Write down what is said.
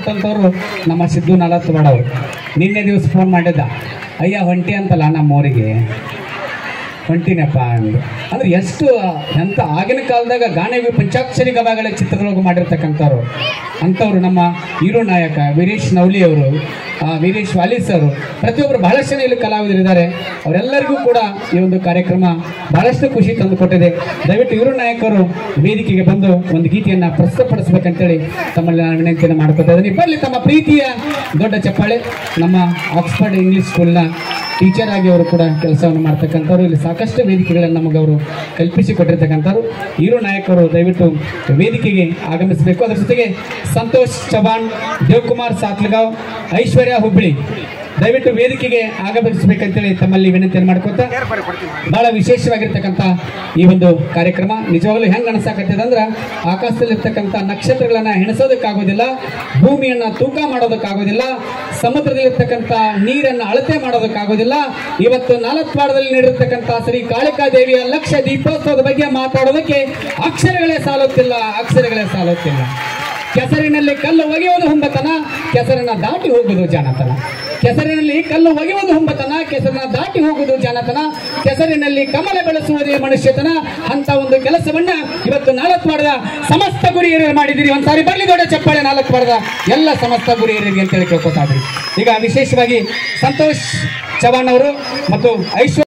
ಕೊಟ್ಟಂಥವ್ರು ನಮ್ಮ ಸಿದ್ದು ನಲತ್ವಾಡ್ ಅವರು. ನಿನ್ನೆ ದಿವಸ ಫೋನ್ ಮಾಡಿದ್ದ, ಅಯ್ಯ ಹೊಂಟಿ ಅಂತಲ್ಲ ನಮ್ಮೂರಿಗೆ, ಹೊಂಟಿನಪ್ಪ ಅಂದು. ಅಂದ್ರೆ ಎಷ್ಟು ಎಂಥ ಆಗಿನ ಕಾಲದಾಗ ಗಾನವಿ ಪಂಚಾಕ್ಷರಿ ಗವಾಗಳ ಚಿತ್ರದೊಳಗೆ ಮಾಡಿರ್ತಕ್ಕಂಥವ್ರು ಅಂಥವ್ರು ನಮ್ಮ ಹೀರೋ ನಾಯಕ ವೀರೇಶ್ ನವಲಿ ಅವರು, ವೀರೇಶ್ ವಾಲಿಸ್ ಅವರು, ಪ್ರತಿಯೊಬ್ಬರು ಬಹಳಷ್ಟು ಜನ ಇಲ್ಲಿ ಕಲಾವಿದರಿದ್ದಾರೆ. ಅವರೆಲ್ಲರಿಗೂ ಕೂಡ ಈ ಒಂದು ಕಾರ್ಯಕ್ರಮ ಬಹಳಷ್ಟು ಖುಷಿ ತಂದುಕೊಟ್ಟಿದೆ. ದಯವಿಟ್ಟು ಹೀರೋ ನಾಯಕರು ವೇದಿಕೆಗೆ ಬಂದು ಒಂದು ಗೀತೆಯನ್ನು ಪ್ರಸ್ತುತಪಡಿಸಬೇಕಂತೇಳಿ ತಮ್ಮಲ್ಲಿ ನಾನು ವಿನಂತಿಯನ್ನು ಮಾಡ್ಕೊತಾ ಇದ್ದೀನಿ. ಬರಲಿ ತಮ್ಮ ಪ್ರೀತಿಯ ದೊಡ್ಡ ಚಪ್ಪಾಳೆ. ನಮ್ಮ ಆಕ್ಸ್ಫರ್ಡ್ ಇಂಗ್ಲಿಷ್ ಸ್ಕೂಲ್ನ ಟೀಚರ್ ಆಗಿ ಅವರು ಕೂಡ ಕೆಲಸವನ್ನು ಮಾಡ್ತಕ್ಕಂಥವ್ರು, ಇಲ್ಲಿ ಸಾಕಷ್ಟು ವೇದಿಕೆಗಳನ್ನು ನಮಗೆ ಅವರು ಕಲ್ಪಿಸಿಕೊಟ್ಟಿರ್ತಕ್ಕಂಥವ್ರು ಹೀರೋ ನಾಯಕರು. ದಯವಿಟ್ಟು ವೇದಿಕೆಗೆ ಆಗಮಿಸಬೇಕು. ಅದರ ಜೊತೆಗೆ ಸಂತೋಷ್ ಚವಾಣ್, ದೇವಕುಮಾರ್ ಸಾತ್ಲಗಾವ್, ಐಶ್ವರ್ಯ ಹುಬ್ಬಳ್ಳಿ ದಯವಿಟ್ಟು ವೇದಿಕೆಗೆ ಆಗಮಿಸಬೇಕಂತೇಳಿ ತಮ್ಮಲ್ಲಿ ವಿನಂತಿಯನ್ನು ಮಾಡ್ಕೊತಾ, ಬಹಳ ವಿಶೇಷವಾಗಿರ್ತಕ್ಕಂಥ ಈ ಒಂದು ಕಾರ್ಯಕ್ರಮ ನಿಜವಾಗ್ಲೂ ಹೆಂಗೆ ಅನಿಸಾಕತ್ತದ ಅಂದ್ರೆ, ಆಕಾಶದಲ್ಲಿರ್ತಕ್ಕಂಥ ನಕ್ಷತ್ರಗಳನ್ನ ಎಣಿಸೋದಕ್ಕಾಗೋದಿಲ್ಲ, ಭೂಮಿಯನ್ನ ತೂಕ ಮಾಡೋದಕ್ಕಾಗೋದಿಲ್ಲ, ಸಮುದ್ರದಲ್ಲಿರ್ತಕ್ಕಂಥ ನೀರನ್ನು ಅಳತೆ ಮಾಡೋದಕ್ಕಾಗೋದಿಲ್ಲ. ಇವತ್ತು ನಾಲತ್ವಾಡದಲ್ಲಿ ನೀಡಿರ್ತಕ್ಕಂಥ ಶ್ರೀ ಕಾಳಿಕಾದೇವಿಯ ಲಕ್ಷ ದೀಪೋತ್ಸವದ ಬಗ್ಗೆ ಮಾತಾಡೋದಕ್ಕೆ ಅಕ್ಷರಗಳೇ ಸಾಲುತ್ತಿಲ್ಲ. ಕೆಸರಿನಲ್ಲಿ ಕಲ್ಲು ಒಗೆಯುವುದು ಹುಂಬತನ, ಕೆಸರನ್ನ ದಾಟಿ ಹೋಗುವುದು ಜಾಣತನ. ಕೆಸರಿನಲ್ಲಿ ಕಲ್ಲು ಒಗೆಯುವುದು ಹುಂಬತನ, ಕೆಸರನ್ನ ದಾಟಿ ಹೋಗುವುದು ಜಾಣತನ. ಕೆಸರಿನಲ್ಲಿ ಕಮಲ ಬೆಳೆಸುವುದೇ ಮನುಷ್ಯತನ. ಅಂತ ಒಂದು ಕೆಲಸವನ್ನ ಇವತ್ತು ನಾಲತ್ವಾಡದ ಸಮಸ್ತ ಗುರಿಯರು ಮಾಡಿದಿರಿ. ಒಂದ್ಸಾರಿ ಬರ್ಲಿ ದೊಡ್ಡ ಚಪ್ಪಾಳೆ ನಾಲತ್ವಾಡದ ಎಲ್ಲ ಸಮಸ್ತ ಗುರಿಯರಿಗೆ ಅಂತ ಹೇಳಿ ಕೇಳ್ಕೊತಾ ಇದ್ರಿ. ಈಗ ವಿಶೇಷವಾಗಿ ಸಂತೋಷ್ ಚವಾಣ್ ಅವರು ಮತ್ತು ಐಶ್ವರ್ಯ